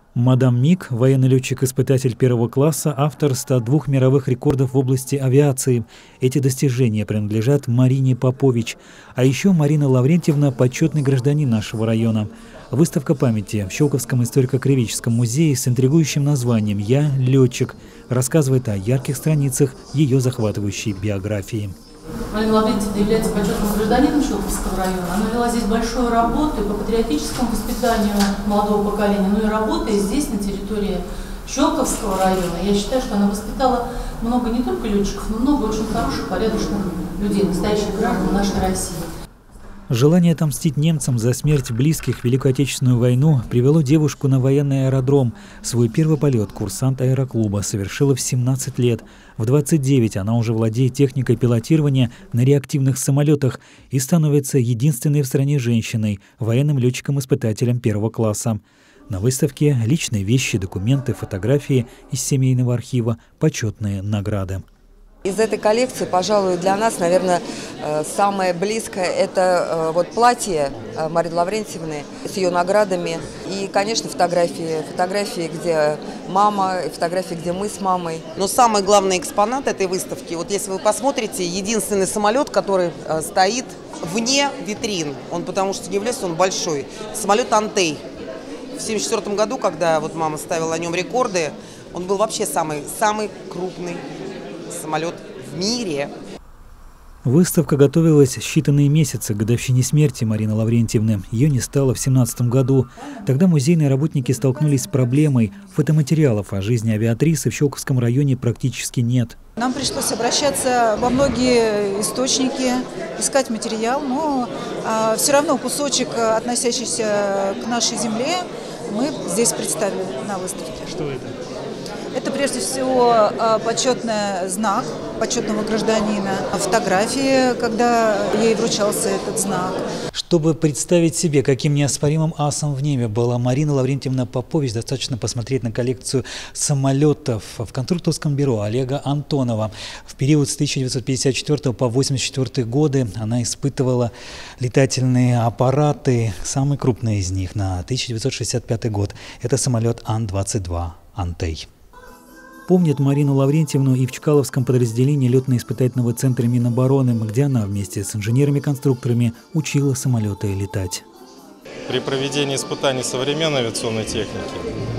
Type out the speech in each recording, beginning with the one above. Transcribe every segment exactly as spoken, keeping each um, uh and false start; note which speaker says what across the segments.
Speaker 1: Мадам Мик, военный летчик-испытатель первого класса, автор ста двух мировых рекордов в области авиации. Эти достижения принадлежат Марине Попович. А еще Марина Лаврентьевна – почетный гражданин нашего района. Выставка памяти в Щелковском историко-краеведческом музее с интригующим названием «Я летчик» рассказывает о ярких страницах ее захватывающей биографии.
Speaker 2: Марина Лаврентьевна является почетным гражданином Щелковского района. Она вела здесь большую работу по патриотическому воспитанию молодого поколения, но и работая здесь, на территории Щелковского района. Я считаю, что она воспитала много не только летчиков, но много очень хороших, порядочных людей, настоящих граждан нашей России.
Speaker 1: Желание отомстить немцам за смерть близких в Великую Отечественную войну привело девушку на военный аэродром. Свой первый полет курсант аэроклуба совершила в семнадцать лет. В двадцать девять она уже владеет техникой пилотирования на реактивных самолетах и становится единственной в стране женщиной, военным летчиком-испытателем первого класса. На выставке личные вещи, документы, фотографии из семейного архива, почетные награды.
Speaker 3: Из этой коллекции, пожалуй, для нас, наверное, самое близкое – это вот платье Марины Лаврентьевны с ее наградами. И, конечно, фотографии, фотографии, где мама, и фотографии, где мы с мамой.
Speaker 4: Но самый главный экспонат этой выставки, вот если вы посмотрите, единственный самолет, который стоит вне витрин, он потому что не является, он большой, самолет «Антей». В семьдесят четвёртом году, когда вот мама ставила на нем рекорды, он был вообще самый, самый крупный самолет в мире.
Speaker 1: Выставка готовилась считанные месяцы к годовщине смерти Марины Лаврентьевны. Ее не стало в семнадцатом году. Тогда музейные работники столкнулись с проблемой. Фотоматериалов о жизни авиатрисы в Щелковском районе практически нет.
Speaker 5: Нам пришлось обращаться во многие источники, искать материал, но а, все равно кусочек, относящийся к нашей земле, мы здесь представили на выставке.
Speaker 1: Что это?
Speaker 5: Это прежде всего почетный знак почетного гражданина, фотографии, когда ей вручался этот знак.
Speaker 1: Чтобы представить себе, каким неоспоримым асом в небе была Марина Лаврентьевна Попович, достаточно посмотреть на коллекцию самолетов в конструкторском бюро Олега Антонова. В период с тысяча девятьсот пятьдесят четвёртого по восемьдесят четвёртый годы она испытывала летательные аппараты, самый крупный из них на тысяча девятьсот шестьдесят пятый год. Это самолет Ан двадцать два «Антей». Помнят Марину Лаврентьевну и в Чкаловском подразделении летно-испытательного центра Минобороны, где она вместе с инженерами-конструкторами учила самолеты летать.
Speaker 6: При проведении испытаний современной авиационной техники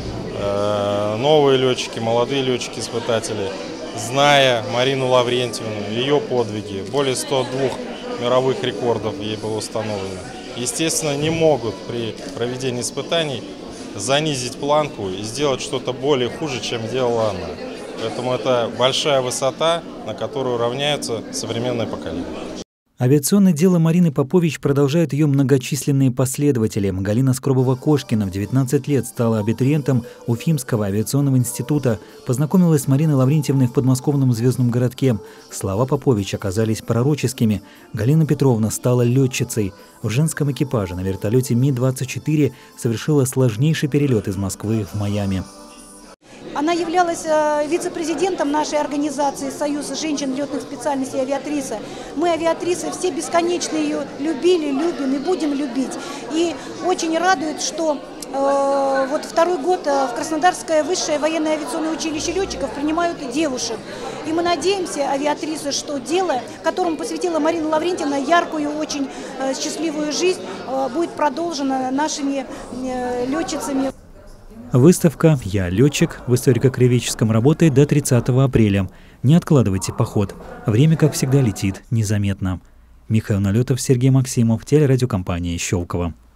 Speaker 6: новые летчики, молодые летчики-испытатели, зная Марину Лаврентьевну, ее подвиги, более ста двух мировых рекордов ей было установлено, естественно, не могут при проведении испытаний занизить планку и сделать что-то более хуже, чем делала она. Поэтому это большая высота, на которую равняются современные поколения.
Speaker 1: Авиационное дело Марины Попович продолжают ее многочисленные последователи. Галина Скробова-Кошкина в девятнадцать лет стала абитуриентом Уфимского авиационного института. Познакомилась с Мариной Лаврентьевной в подмосковном звездном городке. Слова Попович оказались пророческими. Галина Петровна стала летчицей. В женском экипаже на вертолете Ми двадцать четыре совершила сложнейший перелет из Москвы в Майами.
Speaker 7: Она являлась вице-президентом нашей организации «Союз женщин летных специальностей авиатриса». Мы, авиатрисы, все бесконечно ее любили, любим и будем любить. И очень радует, что э, вот второй год в Краснодарское высшее военное авиационное училище летчиков принимают девушек. И мы надеемся, авиатрисы, что дело, которому посвятила Марина Лаврентьевна яркую, очень э, счастливую жизнь, э, будет продолжено нашими э, летчицами.
Speaker 1: Выставка «Я летчик» в историко-краеведческом работает до тридцатого апреля. Не откладывайте поход. Время, как всегда, летит незаметно. Михаил Налетов, Сергей Максимов, телерадиокомпания «Щелково».